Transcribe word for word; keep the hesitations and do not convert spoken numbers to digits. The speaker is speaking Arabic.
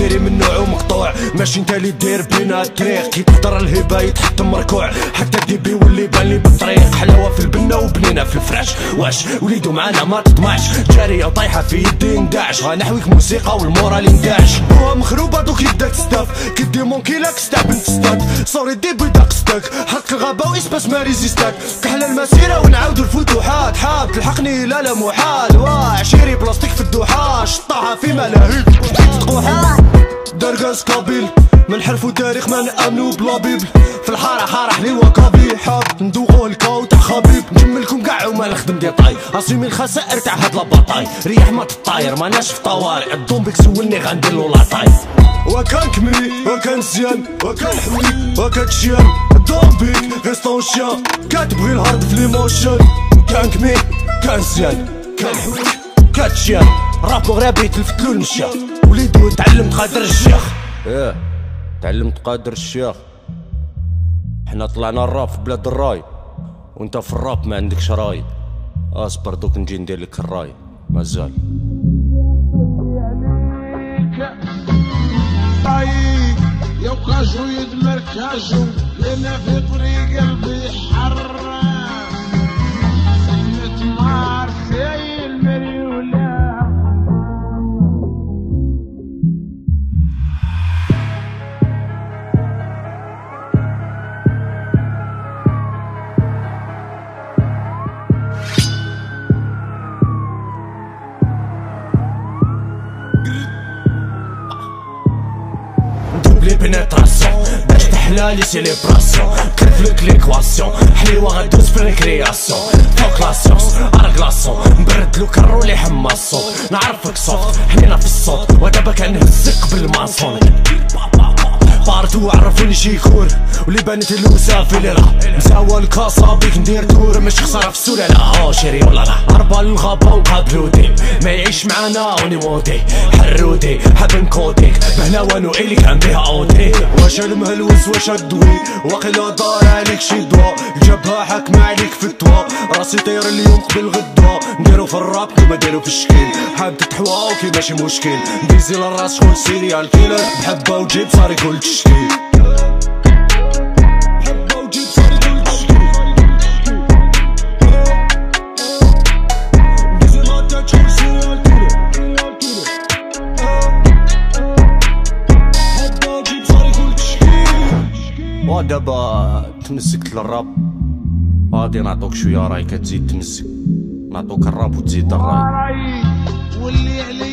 دايري من نوع مقطوع، ماشي انت اللي داير بينا الطريق. كي تقدر الهبه يتحطم مركوع، حتى الديبي واللي بانلي بالطريق. حلاوه في البنه وبنينا في الفراش، واش وليدو معانا ما تطمعش. جاريه وطايحه في يدي نداعش، غنحويك موسيقى والمورال ينداعش. هو مخروبه دوك يدك تستاف، كدي مونكي لاك ستاب نتستاك. صوري ديبي داقستك، حرك الغابه واسباس ما ريزيستاك. كحل المسيره ونعاودو الفتوحات، حاب تلحقني لا لا محال. واه عشيري بلاستيك في الدوحه، شطاها في ملاهي تقوحات. درقاس قبيل من حرف وتاريخ ما نامنو بلا بيبل. في الحاره حاره حليوه كابي، حاب ندوقو الكاو تاع خبيب. نجملكم كاع وما نخدم ديطاي، اسيمي الخسائر تاع هاد لاباطاي. ريح ما تطاير ماناش في طوارئ، الدومبيك سولني غنديرلو لاطاي. وكان كمي وكان زيان وكان حوي وكان تشيان، الدومبيك غيستون شيان. كاتبغي الهارد في ليموشن، كان كمي كان زيان كان حوي كان تشيان. رابو غرابي تلفتلو المشا، وليدو تعلمت قادر الشيخ. ايه تعلمت قادر الشيخ. حنا طلعنا الراب في بلاد الراي، وانت في الراب ما عندكش راي. اصبر دوك نجي ندير لك الراي مازال. يا وكاجو يدمر كاجو، لنا في طريق قلبي حرام. نتمار في المريولة. دوبلي بينيتراسيون باش تحلالي سيليبراسيون. كرفلك ليكواسيون حليوه غدوز في الريكرياسيون. فوق لا سيونس اركلاسون، نبردلو كرولي حما الصوت. نعرفك صوت حنينا في الصوت، ودابا كنهزك بالماسون. بارتو عرفوني شيكور، واللي بانت اللوسه في ليرا. مساوى الكاسه بيك ندير تور، ماشي خساره في السلاله. او شيري ولا لا هربا للغابه ونقابلو دي، ما يعيش معانا ونموتي. حرودي حاب نكوديك بهلاوانو اللي كان بها اودي. واش المهلوس واش الدوي، واقيلا دار عليك شي دوا. الجبهه حاكمه عليك فتوى، راسي طير اليوم قبل غدوه. نديرو في الراب كيما ديرو في الشكيل، حاب تتحوا كي ماشي مشكل. نديزي للراس شغل سيريال كيلر، بحبه وجيب صار يقول تشكيل. بحبه وجيب صار يقول تشكيل. نديزي للراس شغل سيريال كيلر، بحبه وجيب صار يقول تشكيل. ودابا تمسكت للراب، غادي نعطوك شويه راي كتزيد تمسك. نعطوك الراب وتزيد الراي. واللي عليه